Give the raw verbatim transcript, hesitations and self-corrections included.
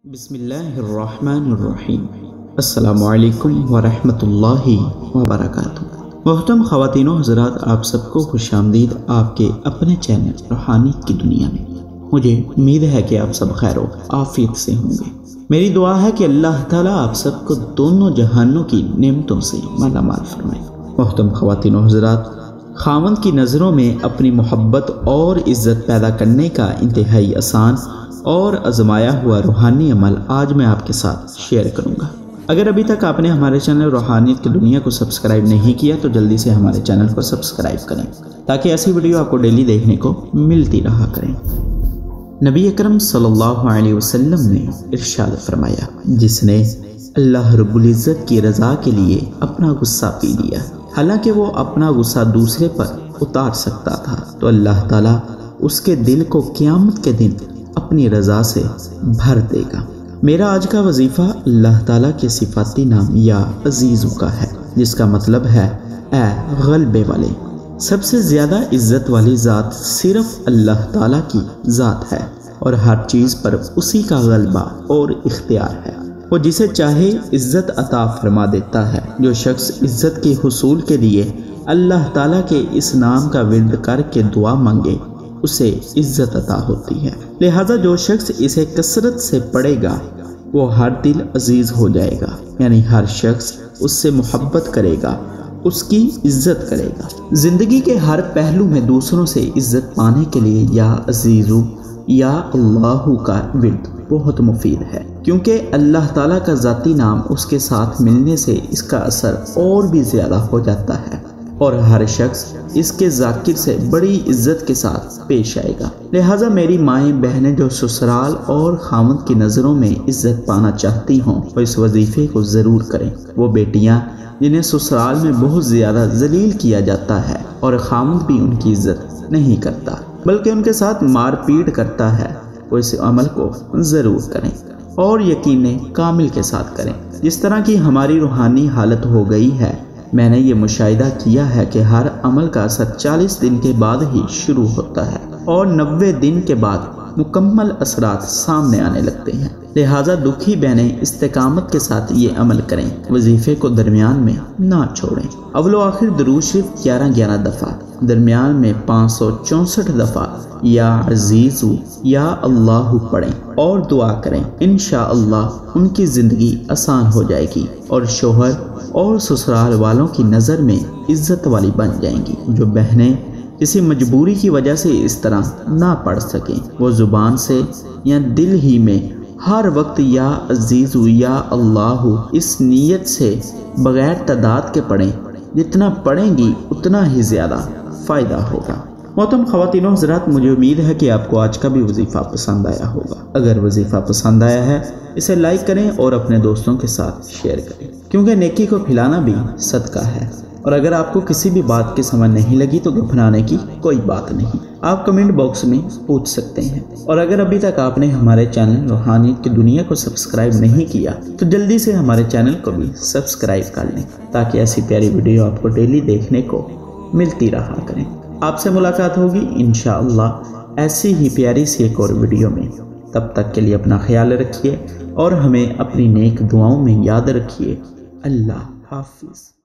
بسم اللہ الرحمن الرحیم۔ السلام علیکم ورحمۃ اللہ وبرکاتہ۔ محترم خواتین و حضرات، آپ سب کو خوش آمدید آپ کے اپنے چینل روحانیت کی دنیا میں۔ مجھے امید ہے کہ آپ سب خیر و عافیت سے ہوں گے۔ میری دعا ہے کہ اللہ تعالیٰ آپ سب کو دونوں جہانوں کی نعمتوں سے مالا مال فرمائے۔ محترم خواتین و حضرات، خاوند کی نظروں میں اپنی محبت اور عزت پیدا کرنے کا انتہائی آسان اور آزمایا ہوا روحانی عمل آج میں آپ کے ساتھ شیئر کروں گا۔ اگر ابھی تک آپ نے ہمارے چینل روحانیت کی دنیا کو سبسکرائب نہیں کیا تو جلدی سے ہمارے چینل کو سبسکرائب کریں تاکہ ایسی ویڈیو آپ کو ڈیلی دیکھنے کو ملتی رہا کریں۔ نبی اکرم صلی اللہ علیہ وسلم نے ارشاد فرمایا، جس نے اللہ رب العزت کی رضا کے لیے اپنا غصہ پی لیا، حالانکہ وہ اپنا غصہ دوسرے پر اتار سکتا تھا، تو اللہ تعالیٰ اس کے دل کو قیامت کے دن اپنی رضا سے بھر دے گا۔ میرا آج کا وظیفہ اللہ تعالیٰ کے صفاتی نام یا عزیزوں کا ہے، جس کا مطلب ہے اے غلبے والے۔ سب سے زیادہ عزت والی ذات صرف اللہ تعالیٰ کی ذات ہے، اور ہر چیز پر اسی کا غلبہ اور اختیار ہے۔ وہ جسے چاہے عزت عطا فرما دیتا ہے۔ جو شخص عزت کے حصول کے لیے اللہ تعالیٰ کے اس نام کا ورد کر کے دعا مانگے، اسے عزت عطا ہوتی ہے۔ لہذا جو شخص اسے کثرت سے پڑھے گا وہ ہر دل عزیز ہو جائے گا، یعنی ہر شخص اس سے محبت کرے گا، اس کی عزت کرے گا۔ زندگی کے ہر پہلو میں دوسروں سے عزت پانے کے لیے یا عزیزو یا اللہ کا ورد بہت مفید ہے، کیونکہ اللہ تعالیٰ کا ذاتی نام اس کے ساتھ ملنے سے اس کا اثر اور بھی زیادہ ہو جاتا ہے، اور ہر شخص اس کے ذاکر سے بڑی عزت کے ساتھ پیش آئے گا۔ لہٰذا میری مائیں بہنیں جو سسرال اور خاوند کی نظروں میں عزت پانا چاہتی ہوں وہ اس وظیفے کو ضرور کریں۔ وہ بیٹیاں جنہیں سسرال میں بہت زیادہ ذلیل کیا جاتا ہے اور خاوند بھی ان کی عزت نہیں کرتا بلکہ ان کے ساتھ مار پیٹ کرتا ہے، وہ اس عمل کو ضرور کریں اور یقین کامل کے ساتھ کریں۔ جس طرح کی ہماری روحانی حالت ہو گئی ہے، میں نے یہ مشاہدہ کیا ہے کہ ہر عمل کا اثر چالیس دن کے بعد ہی شروع ہوتا ہے اور نوے دن کے بعد مکمل اثرات سامنے آنے لگتے ہیں۔ لہٰذا دکھی بہنیں استقامت کے ساتھ یہ عمل کریں، وظیفے کو درمیان میں نہ چھوڑیں۔ اول و آخر درود شریف گیارہ گیارہ دفعہ، درمیان میں پانچ سو چونسٹھ دفعہ یا عزیزو یا اللہ پڑھیں اور دعا کریں۔ انشاءاللہ ان کی زندگی آسان ہو جائے گی اور شوہر اور سسرال والوں کی نظر میں عزت والی بن جائیں گی۔ جو بہنیں کسی مجبوری کی وجہ سے اس طرح نہ پڑھ سکیں، وہ زبان سے یا دل ہی میں ہر وقت یا عزیز یا اللہ اس نیت سے بغیر تعداد کے پڑھیں، جتنا پڑھیں گی اتنا ہی زیادہ فائدہ ہوگا۔ محترم خواتین و حضرات، مجھے امید ہے کہ آپ کو آج کا بھی وظیفہ پسند آیا ہوگا۔ اگر وظیفہ پسند آیا ہے اسے لائک کریں اور اپنے دوستوں کے ساتھ شیئر کریں، کیونکہ نیکی کو پھیلانا بھی صدقہ ہے۔ اور اگر آپ کو کسی بھی بات کی سمجھ نہیں لگی تو گھبرانے کی کوئی بات نہیں، آپ کمنٹ باکس میں پوچھ سکتے ہیں۔ اور اگر ابھی تک آپ نے ہمارے چینل روحانیت کی دنیا کو سبسکرائب نہیں کیا تو جلدی سے ہمارے چینل کو بھی سبسکرائب کر لیں تاکہ ایسی پیاری ویڈیو آپ کو ڈیلی دیکھنے کو ملتی رہا کریں۔ آپ سے ملاقات ہوگی انشاءاللہ ایسی ہی پیاری سی ایک اور ویڈیو میں۔ تب تک کے لیے اپنا خیال رکھیے اور ہمیں اپنی نیک دعاؤں میں یاد رکھیے۔ اللہ حافظ۔